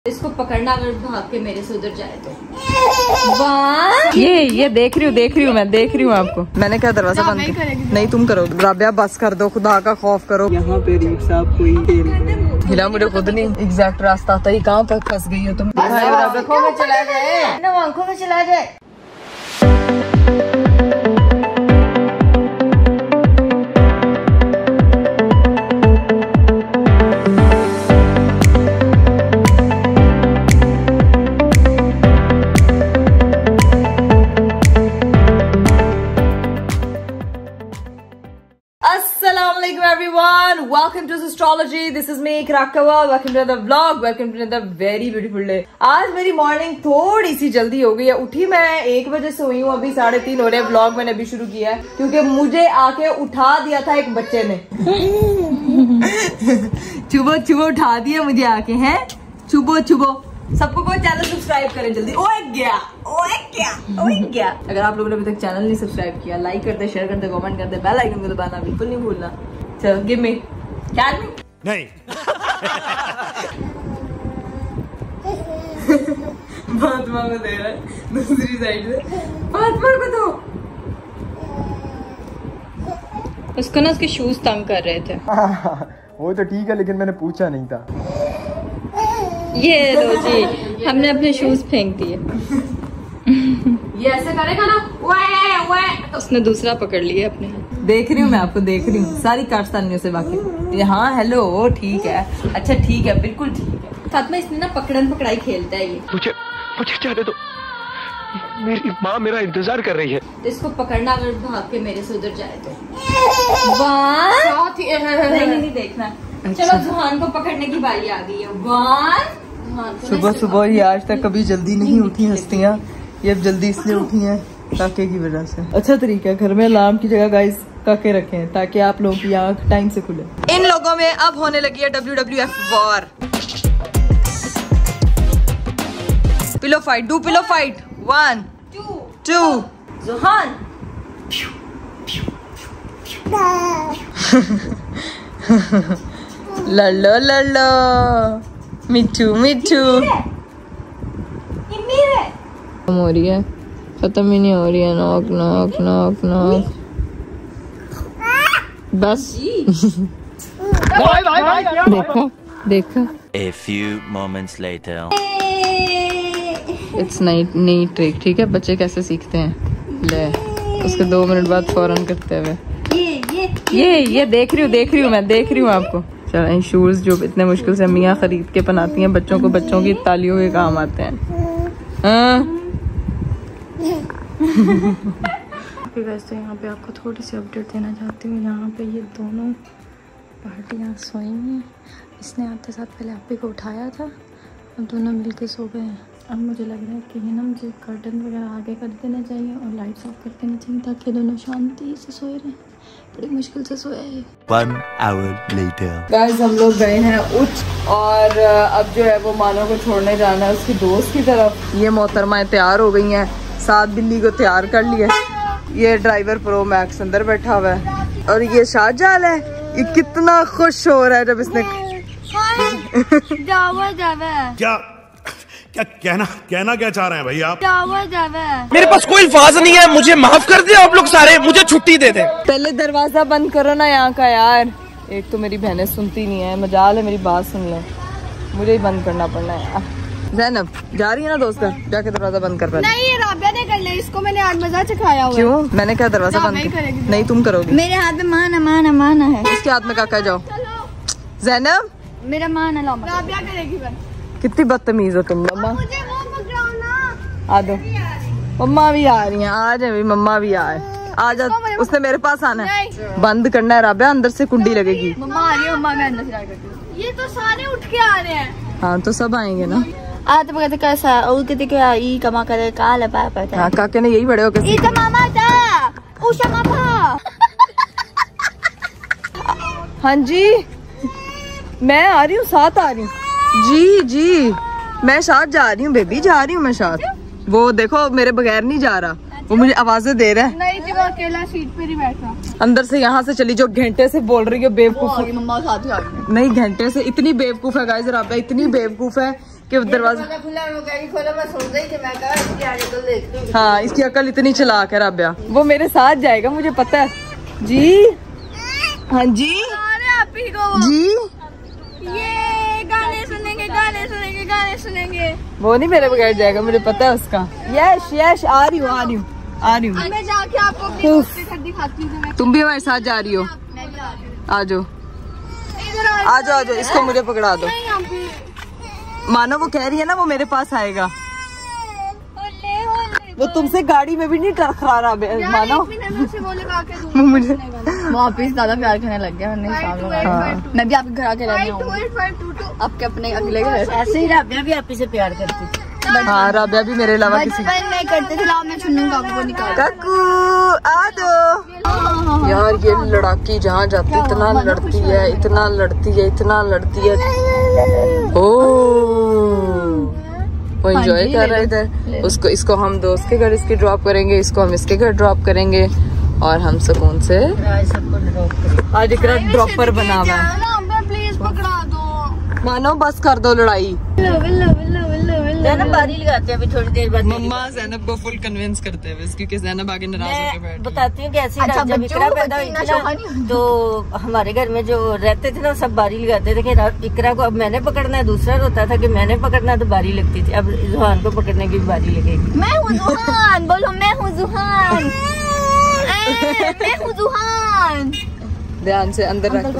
इसको पकड़ना अगर भाग के मेरे से उधर जाए तो। ये देख रही हूँ मैं देख रही हूँ आपको। मैंने क्या दरवाजा बंद किया? नहीं तुम करो राबिया, बस कर दो, खुदा का खौफ करो। यहाँ पे रीफ साहब कोई खेल हिला, मुझे खुद नहीं एग्जैक्ट रास्ता आता है। कहाँ पर फंस गई हो तुम? आंखों में चला जाए, आंखों में चला जाए। Everyone, welcome to astrology. This is me, Krakkawa. Welcome to another vlog. Welcome to another very beautiful day. आज मेरी मॉर्निंग थोड़ी सी जल्दी हो गई है। उठी मैं 1 बजे से हुई हूँ, अभी 3:30 हो रहे हैं। व्लॉग मैंने अभी शुरू किया है क्योंकि मुझे आके उठा दिया था एक बच्चे ने। चुबो उठा दिया मुझे आके, हैं चुबो। सबको कोई चैनल सब्सक्राइब करें जल्दी। ओए गया। अगर आप लोगों ने अभी तक चैनल नहीं सब्सक्राइब किया, लाइक करते, शेयर करते, कमेंट करते, बेल आइकन को दबाना बिल्कुल नहीं भूलना। चलो गिव मी क्या नहीं फातिमा को दे रहा है दूसरी साइड से। फातिमा को दो। उसको ना उसके शूज तंग कर रहे थे। वो तो ठीक है, लेकिन मैंने पूछा नहीं था। ये लो जी, हमने अपने शूज फेंक दिए। ये ऐसे करेगा ना, तो उसने दूसरा पकड़ लिया अपने। देख रही हूँ मैं आपको, देख रही हूँ सारी कारस्तानियों से बाकी। हाँ हेलो, ठीक है, अच्छा ठीक है, बिल्कुल ठीक है। फातिमा इसने ना पकड़न पकड़ाई खेलता है ये। मुझे जाने दो, मेरी माँ मेरा इंतजार कर रही है। तो इसको पकड़ना अगर भाग के मेरे से उधर जाए तो। नहीं देखना। अच्छा। चलो जुहान को पकड़ने की बारी आ गई है। सुबह ही आज तक कभी जल्दी नहीं उठी हस्तियाँ, ये अब जल्दी इसलिए उठी हैं काके की वजह से। अच्छा तरीका है, घर में अलार्म की जगह गाइस काके रखें ताकि आप लोगों की आँख टाइम से खुले। इन लोगों में अब होने लगी है WWF war. Pillow fight, do pillow fight. 1 2 जुहान। लल्लो मिठू हो रही है, खत्म ही नहीं हो रही है। नॉक बस। देखा A few moments later. It's नई ट्रिक, ठीक है। बच्चे कैसे सीखते हैं, ले उसके 2 मिनट बाद फौरन करते हुए। ये देख रही हूँ मैं देख रही हूँ आपको। चलो शूज जो इतने मुश्किल से मियाँ खरीद के पहनाती हैं बच्चों को, बच्चों की तालियों के काम आते हैं। वैसे यहाँ पे आपको थोड़ी सी अपडेट देना चाहती हूँ। यहाँ पे ये दोनों पार्टियाँ सोई हैं। इसने आते साथ पहले आप ही को उठाया था, अब दोनों मिलके सो गए हैं। अब मुझे लग रहा है कि ना मुझे कर्टन वगैरह आगे कर देना चाहिए और लाइट्स ऑफ कर देनी चाहिए ताकि दोनों शांति से सोए रहें। बड़ी मुश्किल से सोए हैं। 1 hour later. गाइस हम लोग गए हैं उठ और अब जो है वो मानो को छोड़ने जाना है उसकी दोस्त की तरफ। ये मोहतरमाएं तैयार हो गई हैं, साथ बिल्ली को तैयार कर लिया। ये ड्राइवर प्रो मैक्स अंदर बैठा हुआ है और ये शाहजाल है। ये कितना खुश हो रहा है जब इसने कहना क्या चाह रहे हैं भाई आप? मेरे पास कोई अल्फाज नहीं है, मुझे माफ कर दे आप लोग सारे, मुझे छुट्टी दे दे। पहले दरवाजा बंद करो ना यहाँ का यार। एक तो मेरी बहनें सुनती नहीं है, मजाल है मेरी बात सुन ले, मुझे ही बंद करना पड़ना है यार। ज़ैनब जा रही है ना दोस्त का, जाके दरवाजा बंद कर पहले। नहीं, राबिया ने कर लिया, इसको मैंने आज मजा चखाया हुआ। क्यों? मैंने क्या दरवाजा बंद किया? नहीं तुम करोगी। मेरे हाथ में माना है। इसके हाथ में काका जाओ। ज़ैनब मेरा माना लो, राबिया करेगी बस। कितनी बदतमीज हो तुम। मम्मा मुझे वो पकड़ाओ ना। आ दो, मम्मा भी आ रही हैं। आ जाए मम्मा भी आए, आ जा। उसने मेरे पास आना है, बंद करना है राबिया, अंदर से कुंडी लगेगी। मम्मा आ रही है, मम्मा मैं अंदर से करती हूँ। ये तो सारे उठ के आ रहे हैं। हाँ तो सब आएंगे ना। तो कहते कैसा और कहते क्या ई कमा करे काल पापा। हाँ काके ने यही बड़े हो के। ई तो मामा था, उषा मामा। हाँ जी मैं आ रही हूँ, साथ आ रही हूँ। जी मैं साथ जा रही हूँ बेबी, जा रही हूँ मैं साथ। वो देखो मेरे बगैर नहीं जा रहा, वो मुझे आवाजें दे रहा है। नहीं जी, वो अकेला सीट पे ही बैठा। अंदर से यहाँ से चली जो घंटे से बोल रही है बेवकूफ। मम्मा साथ ही आ गई। नहीं घंटे से इतनी बेवकूफ है गाइस, राबिया इतनी बेवकूफ है कि दरवाजा हाँ, इसकी अकल इतनी चालाक है राबिया। वो मेरे साथ जाएगा, मुझे पता है जी। हाँ जी जी, ये गाने सुनेंगे गाने सुनेंगे गाने सुनेंगे। वो नहीं मेरे बगैर जाएगा, मुझे पता है उसका। यश यश, आ रही हूँ आ रही हूँ आ रही हूँ। मैं जाके आपको अपनी दोस्ती घर दिखाती हूँ। तुम भी हमारे साथ जा रही हो? मैं भी आ रही हूँ। आ जाओ आ जाओ आ जाओ, इसको मुझे पकड़ा दो। मानो वो कह रही है ना वो मेरे पास आएगा। वो तुमसे गाड़ी में भी नहीं टकरा रहा मानो। मुझे वापिस ज्यादा प्यार करने लग गया। मैं भी आपके घर आके रहने आपके अपने अगले घर। ऐसे ही राबिया भी आप से प्यार करती थी। हाँ, राबिया भी मेरे अलावा किसी मैं करते थे। मैं चुन्नू काकू को निकाल। काकू आ दो यार। ये लड़ाकी जहाँ जाती है इतना लड़ती है, इतना लड़ती है, इतना लड़ती है। वो एंजॉय कर रहा है इधर। उसको इसको हम दोस्त के घर इसकी ड्रॉप करेंगे, इसको हम इसके घर ड्रॉप करेंगे और हम सुकून से आज इकरा ड्रॉपर बना हुआ है। प्लीज पकड़ा दो। मानो बस कर दो लड़ाई। ज़ैनब बारी लगाते हैं अभी थोड़ी देर बाद। मम्मा ज़ैनब को फुल कन्विंस करते हैं बस, क्योंकि ज़ैनब आगे नाराज होकर बैठ गई। बताती हूँ कैसे जब इकरा पैदा हुई थी ना, तो हमारे घर में जो रहते थे ना सब बारी लगाते थे कि इकरा को अब मैंने पकड़ना है। दूसरा होता था कि मैंने पकड़ना, तो बारी लगती थी। अब जुहान को पकड़ने की बारी लगेगी। मैं हूँ जुहान, बोलो मैं हूँ जुहान। मैं हूँ जुहान। ध्यान से अंदर रख।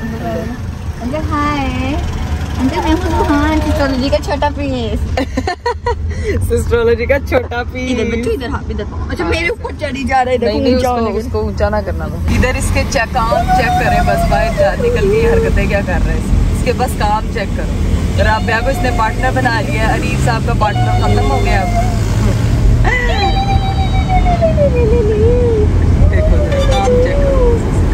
हाय मैं हूँ जुहान, सिस्ट्रोलॉजी का छोटा पीस। सिस्ट्रोलॉजी का छोटा पीस। इधर बच्चों इधर, हाँ इधर। अच्छा मेरे ऊपर चढ़ी जा रहे हैं। नहीं, उसको ऊंचा ना करना। इधर इसके काम चेक करें बस, बाहर निकल गई हरकतें क्या कर रहे हैं इसके, बस काम चेक करो। राबिया को इसने पार्टनर बना लिया। अरीफ साहब का पार्टनर खत्म हो गया अब। देखो काम चेक करो।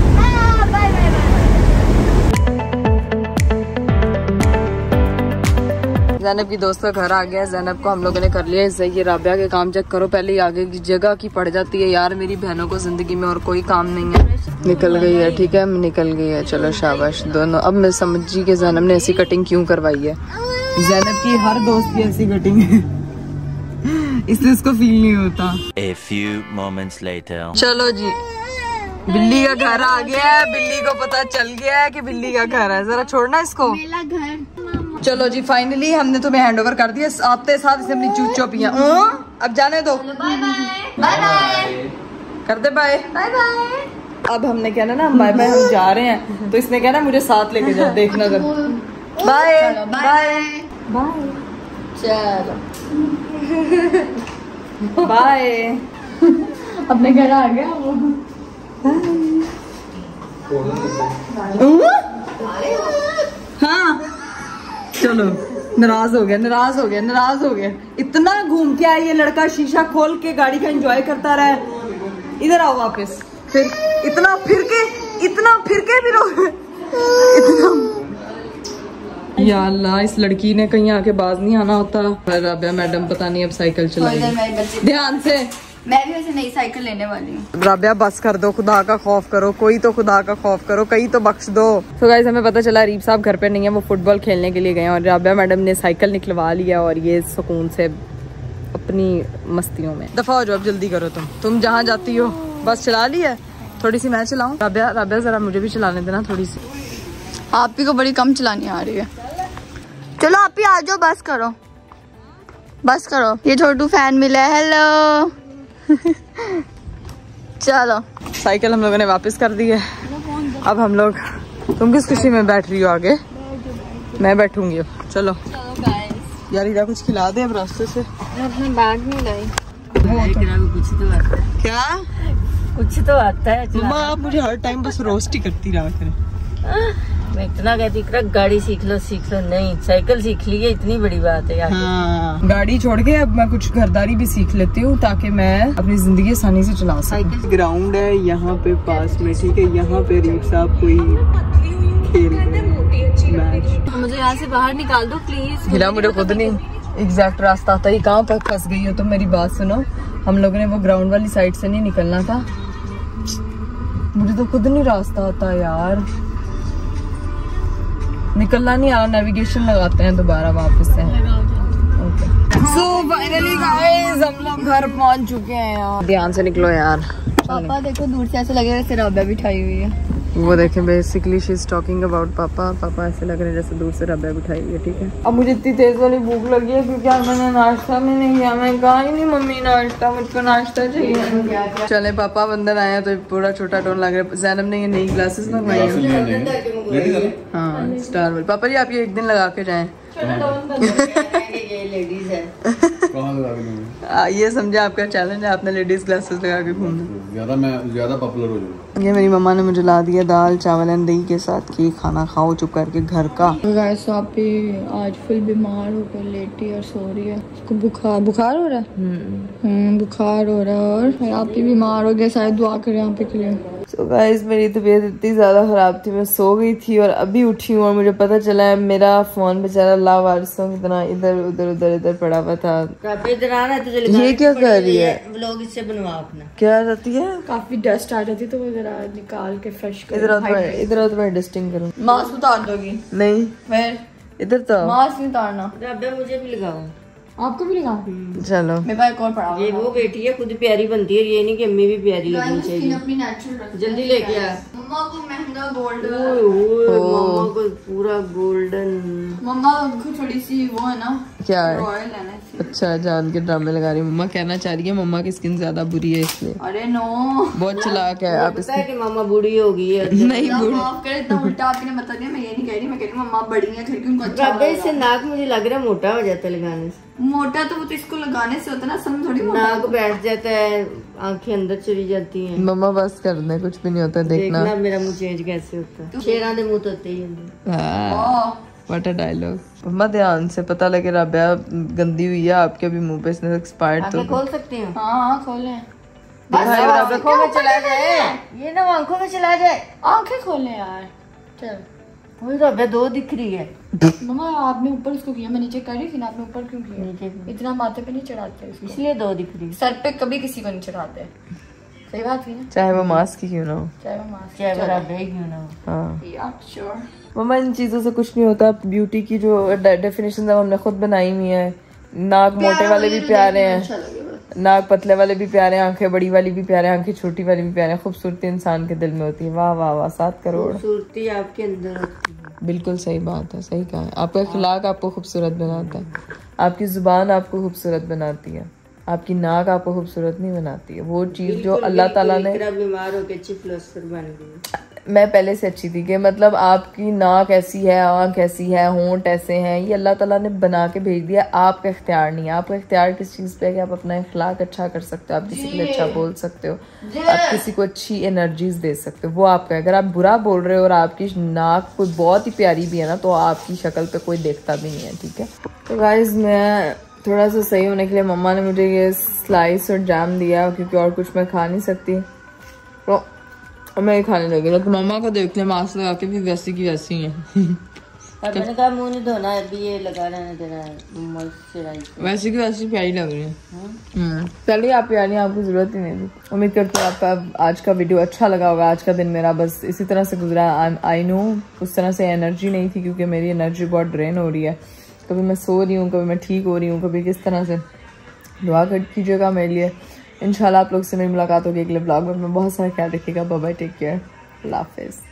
ज़ैनब की दोस्त का घर आ गया। ज़ैनब को हम लोगों ने कर लिया इससे। ये राबिया के काम चेक करो पहले ही, आगे की जगह की पड़ जाती है यार। मेरी बहनों को जिंदगी में और कोई काम नहीं है। निकल गई है, ठीक है निकल गई है, चलो शाबाश दोनों। अब मैं समझी कि ज़ैनब ने ऐसी कटिंग क्यों करवाई है। ज़ैनब की हर दोस्त की ऐसी कटिंग है इसलिए उसको फील नहीं होता। A few moments later. चलो जी, बिल्ली का घर आ गया है। बिल्ली को पता चल गया है कि बिल्ली का घर है। जरा छोड़ना इसको। मेरा घर। चलो जी, फाइनली हमने तुम्हें हैंड ओवर कर दिया। आते साथ इसने अपनी चूच चोपियां अब जाने दो। बाय बाय कर दे बाय बाय। अब हमने कहना ना बाय बाय, हम जा रहे हैं, तो इसने कहना मुझे साथ लेके जाओ। देखना जब बाय बाय बाय। चलो बाय। अपने घर आ गया वो। हाँ चलो, नाराज हो गया नाराज हो गया नाराज हो गया। इतना घूम के आया ये लड़का, शीशा खोल के गाड़ी का एंजॉय करता रहा है। इधर आओ वापस। फिर इतना फिर के भी रो इतना। या अल्लाह, इस लड़की ने कहीं आके बाज नहीं आना होता। राबिया मैडम पता नहीं अब साइकिल चलाएगी। ध्यान से। मैं भी वैसे नई साइकिल लेने वाली हूँ। राबिया बस कर दो, खुदा का खौफ करो। कोई तो खुदा का खौफ करो, कहीं तो बख्श दो। तो गाइस हमें पता चला रीप साहब घर पे नहीं है, वो फुटबॉल खेलने के लिए गए हैं और राबिया मैडम ने साइकिल निकलवा लिया और ये सुकून से अपनी मस्तियों में। दफा हो जाओ, अब जल्दी करो। तुम जहाँ जाती हो बस चला ली है। थोड़ी सी मैं चलाऊँ? राबिया जरा मुझे भी चलाने देना थोड़ी सी। आप ही को बड़ी कम चलानी आ रही है। चलो आप ही आ जाओ, बस करो बस करो। ये छोटू फैन मिला है। हेलो चलो, साइकिल हम लोगों ने वापस कर दी है। अब हम लोग, तुम किस खुशी में बैठ रही हो आगे? मैं बैठूंगी अब। चलो यार, इधर कुछ खिला दे अब रास्ते से। मैं अपना बैग नहीं लाई। कुछ तो आता है। क्या कुछ तो आता है। मम्मा आप मुझे हर टाइम बस रोस्ट ही करती रहा करें। मैं इतना कहती गाड़ी सीख लो नहीं, साइकिल सीख ली है, इतनी बड़ी बात है यार। हाँ, गाड़ी छोड़ के अब मैं कुछ घरदारी भी सीख लेती हूँ ताकि मैं अपनी जिंदगी आसानी से चला सकूं। ग्राउंड है यहाँ पे पास में, ठीक है। यहाँ पे रीप साहब कोई खेल मैच। मुझे यहाँ से बाहर निकाल दो प्लीज। हिला, मुझे खुद नहीं एग्जैक्ट रास्ता आता। ये कहाँ पर फंस गई हो तुम? मेरी बात सुनो, हम लोगों ने वो ग्राउंड वाली साइड से नहीं निकलना था। मुझे तो खुद नहीं रास्ता आता यार, निकलना नहीं आ रहा। नेविगेशन लगाते हैं दोबारा वापस से। सो फाइनली गाइस हम लोग घर पहुंच चुके हैं यार। ध्यान से निकलो यार। पापा देखो दूर से ऐसे लगे जैसे रब्बा बिठाई हुई है। वो देखें basically she is talking about पापा। पापा ऐसे लग रहे हैं जैसे दूर से रब्बा बिठाई हुई है, ठीक है। अब मुझे इतनी तेज वाली भूख लगी है क्योंकि आज मैंने नाश्ता भी नहीं किया। मैं कहा ही नहीं मम्मी नाश्ता, मुझको नाश्ता चाहिए। चले पापा अंदर आए तो पूरा छोटा टोन लग रहा है। जैनब ने ये नई ग्लासेस मंगवाई है। हाँ स्टार वाली। पापा जी आप ये एक दिन लगा के जाएं। लेडीज है ये समझे आपका चैलेंज है, आपने लेडीज ग्लासेस लगा के घूमना। मैं ज्यादा पॉपुलर हो जाऊँ। ये मेरी मम्मा ने मुझे ला दिया दाल चावल एंड दही के साथ कि खाना खाओ चुप करके घर का। गाइस आप भी आज फुल बीमार होकर लेटी और सो रही है। उसको बुखार हो रहा है। बुखार हो रहा है और आप भी बीमार हो गए। शायद दुआ करें यहाँ पे के लिए। तो गाइस मेरी तबीयत इतनी ज्यादा खराब थी, मैं सो गई थी और अभी उठी हूँ और मुझे पता चला है मेरा फोन बेचारा लावारिसों की तरह इधर पड़ा हुआ था। इधर आना ये क्या कर रही है? व्लॉग इससे बनवा अपना। क्या रहती है? काफी डस्ट आ जाती तो वो जरा निकाल के फ्रेश कर। इधर मैं डस्टिंग करूँ। मास्क उतार दोगी? नहीं फिर इधर तो मास्क नहीं उतारना। रब्बे मुझे भी लगाओ। आपको भी लगा? चलो मेरे पास एक और पड़ा हुआ। ये वो बेटी है खुद प्यारी बनती है, ये नहीं कि अम्मी भी प्यारी लगनी चाहिए। अपनी नेचुरल रखना। जल्दी लेके आ। मम्मा को महंगा गोल्ड। मम्मा को पूरा गोल्डन। मम्मा को थोड़ी सी वो है ना क्या है? रॉयल है ना। अच्छा जान के ड्रामे लगा रही है। मम्मा कहना चाह रही है मम्मा की स्किन ज्यादा बुरी है इसलिए। अरे नो बहुत चालाक है आप। पता है कि मामा बूढ़ी हो गई है। नहीं बुरी। माफ करे इतना उल्टा आपने बता दिया। मैं ये नहीं कह रही, मैं कह रही मम्मा बड़ी है फिर उनको अच्छा रब्बे इससे नाक मुझे लग रहा है मोटा हो जाता है लगाने से। मोटा तो वो तो इसको लगाने से होता है ना, सम थोड़ी मोटा। नाक बैठ जाता है, आंखें अंदर चली जाती हैं। मम्मा बस कर दे, कुछ भी नहीं होता। देखना मेरा मुंह चेंज कैसे होता है। शेरां दे मुंह तो होते ही हैं। What a dialogue. मम्मा ध्यान से, पता लगे रब्या गंदी हुई है आपके भी मुंह पे, इसने एक्सपायर्ड तो खोल सकते हैं। हाँ खोलें। आंखों में चला जाए, ये ना आंखों में चला जाए। आंखें खोलें यार। चल रब्या दो दिख रही है। मम्मा आपने ऊपर उसको किया, मैं नीचे कर रही थी ना, आपने ऊपर क्यों किया? इतना माथे पे नहीं चढ़ाते उसको। इसलिए दो दिख रही है। सर पे कभी किसी को नहीं चढ़ाते। सही बात है ना, चाहे वो मास्क ही क्यों ना हो। चाहे वो मास्क चाहे वो रब्या ही क्यों ना हो। हाँ श्योर। मम्मा इन चीजों से कुछ नहीं होता। ब्यूटी की जो डेफिनेशन हमने खुद बनाई हुई है। नाक मोटे वाले भी प्यारे हैं, नाक पतले वाले भी प्यारे हैं, आंखें बड़ी वाली भी प्यारे हैं, आंखें छोटी वाली भी प्यारे हैं। खूबसूरती इंसान के दिल में होती है। वाह वाह वाह 7 करोड़। खूबसूरती आपके अंदर होती है। बिल्कुल सही बात है, सही कहा है। आपका अखलाक आपको खूबसूरत बनाता है, आपकी जुबान आपको खूबसूरत बनाती है, आपकी नाक आपको खूबसूरत नहीं बनाती है। वो चीज जो अल्लाह ताला ने। बीमार होकर अच्छी फिलोसफर बन गई। मैं पहले से अच्छी थी कि मतलब आपकी नाक ऐसी है, आंख ऐसी है, होंठ ऐसे हैं, ये अल्लाह ताला ने बना के भेज दिया। आपका इख्तियार नहीं है। आपका इख्तियार किस चीज़ पे है कि आप अपना इखलाक अच्छा कर सकते हो, आप किसी के लिए अच्छा बोल सकते हो, आप किसी को अच्छी एनर्जीज दे सकते हो, वो आपका है। अगर आप बुरा बोल रहे हो और आपकी नाक कोई बहुत ही प्यारी भी है ना, तो आपकी शक्ल पे कोई देखता भी नहीं है, ठीक है। तो गाइज मैं थोड़ा सा सही होने के लिए मम्मा ने मुझे ये स्लाइस और जैम दिया क्योंकि और कुछ मैं खा नहीं सकती, तो मैं खाने लगी। लेकिन मम्मा को देख ले मास्क लगा के भी वैसी की वैसी है। मैंने कहा मुंह नहीं धोना है, अभी ये लगा रहने देना है। वैसी की वैसी प्यारी लग रही है। चलिए आप प्यारी, आपको जरूरत ही नहीं थी। उम्मीद करती हूँ आपका आज का वीडियो अच्छा लगा होगा। आज का दिन मेरा बस इसी तरह से गुजरा। आई नो उस तरह से एनर्जी नहीं थी क्योंकि मेरी एनर्जी बहुत ड्रेन हो रही है। कभी मैं सो रही हूँ, कभी मैं ठीक हो रही हूँ, कभी किस तरह से। दुआ कीजिएगा मेरे लिए। इंशाल्लाह आप लोग से मेरी मुलाकात होगी अगले ब्लॉग में। बहुत सारा ख्याल रखिएगा। बाय बाय, टेक केयर, अल्लाह हाफिज़।